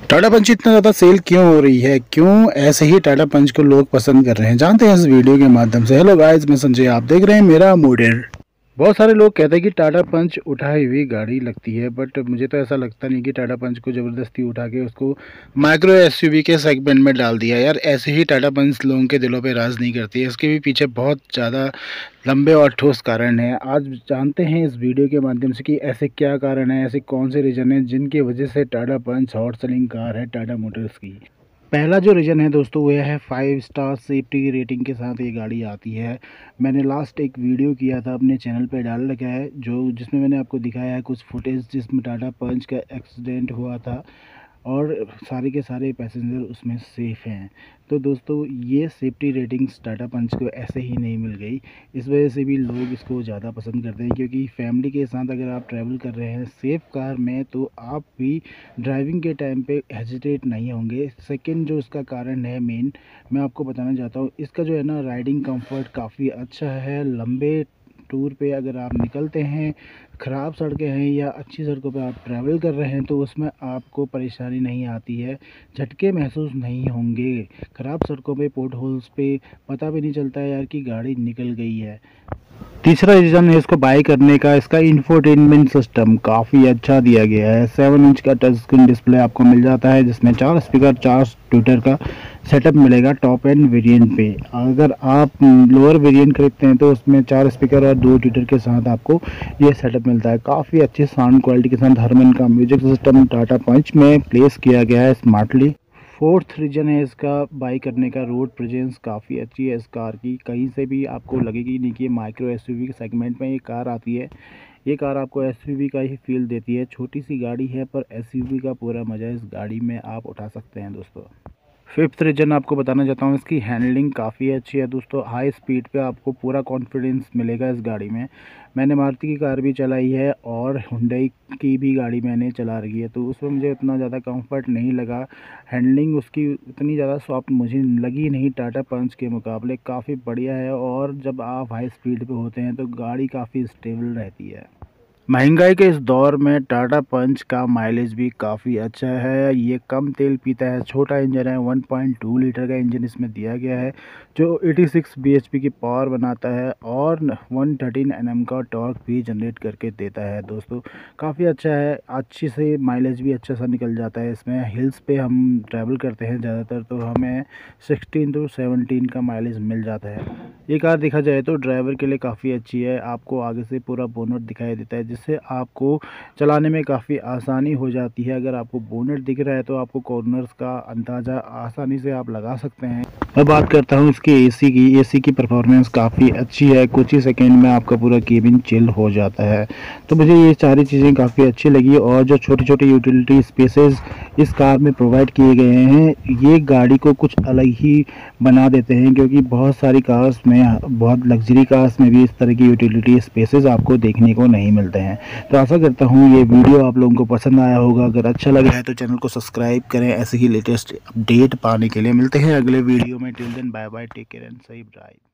टाटा पंच इतना ज़्यादा सेल क्यों हो रही है, क्यों ऐसे ही टाटा पंच को लोग पसंद कर रहे हैं, जानते हैं इस वीडियो के माध्यम से। हेलो गाइस, मैं संजय, आप देख रहे हैं मेरा मोटर। बहुत सारे लोग कहते हैं कि टाटा पंच उठाई हुई गाड़ी लगती है, बट मुझे तो ऐसा लगता नहीं कि टाटा पंच को ज़बरदस्ती उठा के उसको माइक्रो एसयूवी के सेगमेंट में डाल दिया यार। ऐसे ही टाटा पंच लोगों के दिलों पे राज नहीं करती है, इसके भी पीछे बहुत ज़्यादा लंबे और ठोस कारण हैं। आज जानते हैं इस वीडियो के माध्यम से कि ऐसे क्या कारण है, ऐसे कौन से रीज़न हैं जिनकी वजह से Tata punch hot selling car है टाटा मोटर्स की। पहला जो रीज़न है दोस्तों वो है 5 स्टार सेफ्टी रेटिंग के साथ ये गाड़ी आती है। मैंने लास्ट एक वीडियो किया था, अपने चैनल पे डाल रखा है, जो जिसमें मैंने आपको दिखाया है कुछ फुटेज जिसमें टाटा पंच का एक्सीडेंट हुआ था और सारे के सारे पैसेंजर उसमें सेफ़ हैं। तो दोस्तों ये सेफ्टी रेटिंग्स टाटा पंच को ऐसे ही नहीं मिल गई, इस वजह से भी लोग इसको ज़्यादा पसंद करते हैं, क्योंकि फैमिली के साथ अगर आप ट्रैवल कर रहे हैं सेफ़ कार में तो आप भी ड्राइविंग के टाइम पे हेजिटेट नहीं होंगे। सेकंड जो इसका कारण है मेन, मैं आपको बताना चाहता हूँ, इसका जो है ना राइडिंग कंफर्ट काफ़ी अच्छा है। लंबे टूर पे अगर आप निकलते हैं, ख़राब सड़कें हैं या अच्छी सड़कों पे आप ट्रैवल कर रहे हैं तो उसमें आपको परेशानी नहीं आती है, झटके महसूस नहीं होंगे। ख़राब सड़कों पे पोर्ट होल्स पे पता भी नहीं चलता है यार कि गाड़ी निकल गई है। तीसरा रीज़न है इसको बाय करने का, इसका इंफोटेनमेंट सिस्टम काफ़ी अच्छा दिया गया है। 7 इंच का टच स्क्रीन डिस्प्ले आपको मिल जाता है, जिसमें 4 स्पीकर 4 ट्विटर का सेटअप मिलेगा टॉप एंड वेरिएंट पे। अगर आप लोअर वेरिएंट खरीदते हैं तो उसमें 4 स्पीकर और 2 ट्विटर के साथ आपको ये सेटअप मिलता है। काफ़ी अच्छी साउंड क्वालिटी के साथ हरमन का म्यूजिक सिस्टम टाटा पंच में प्लेस किया गया है स्मार्टली। फोर्थ रीजन है इसका बाई करने का, रोड प्रेजेंस काफ़ी अच्छी है इस कार की। कहीं से भी आपको लगेगी नहीं कि ये माइक्रो एसयूवी के सेगमेंट में ये कार आती है। ये कार आपको एसयूवी का ही फील देती है। छोटी सी गाड़ी है पर एसयूवी का पूरा मज़ा इस गाड़ी में आप उठा सकते हैं दोस्तों। फिफ्थ रीजन आपको बताना चाहता हूँ, इसकी हैंडलिंग काफ़ी अच्छी है दोस्तों। हाई स्पीड पे आपको पूरा कॉन्फिडेंस मिलेगा इस गाड़ी में। मैंने मारुति की कार भी चलाई है और हुंडई की भी गाड़ी मैंने चला रखी है, तो उसमें मुझे उतना ज़्यादा कंफर्ट नहीं लगा। हैंडलिंग उसकी उतनी ज़्यादा सॉफ्ट मुझे लगी नहीं टाटा पंच के मुकाबले। काफ़ी बढ़िया है और जब आप हाई स्पीड पे होते हैं तो गाड़ी काफ़ी स्टेबल रहती है। महंगाई के इस दौर में टाटा पंच का माइलेज भी काफ़ी अच्छा है। ये कम तेल पीता है, छोटा इंजन है, 1.2 लीटर का इंजन इसमें दिया गया है जो 86 bhp की पावर बनाता है और 113 Nm का टॉर्क भी जनरेट करके देता है दोस्तों। काफ़ी अच्छा है, अच्छी से माइलेज भी अच्छा सा निकल जाता है इसमें। हिल्स पे हम ट्रैवल करते हैं ज़्यादातर तो हमें 16 to 17 का माइलेज मिल जाता है। ये कार देखा जाए तो ड्राइवर के लिए काफ़ी अच्छी है। आपको आगे से पूरा बोनट दिखाई देता है, जिससे आपको चलाने में काफ़ी आसानी हो जाती है। अगर आपको बोनट दिख रहा है तो आपको कॉर्नर्स का अंदाज़ा आसानी से आप लगा सकते हैं। मैं बात करता हूँ इसकी एसी की परफॉर्मेंस काफ़ी अच्छी है। कुछ ही सेकंड में आपका पूरा केबिन चिल हो जाता है। तो मुझे ये सारी चीज़ें काफ़ी अच्छी लगी और जो छोटी छोटी यूटिलिटी स्पेसेस इस कार में प्रोवाइड किए गए हैं, ये गाड़ी को कुछ अलग ही बना देते हैं, क्योंकि बहुत सारी कार्स में, बहुत लग्जरी कार्स में भी इस तरह की यूटिलिटी स्पेसेस आपको देखने को नहीं मिलते हैं। तो आशा करता हूँ ये वीडियो आप लोगों को पसंद आया होगा। अगर अच्छा लगा है तो चैनल को सब्सक्राइब करें ऐसे ही लेटेस्ट अपडेट पाने के लिए। मिलते हैं अगले वीडियो में। Till then bye bye, take care and safe drive.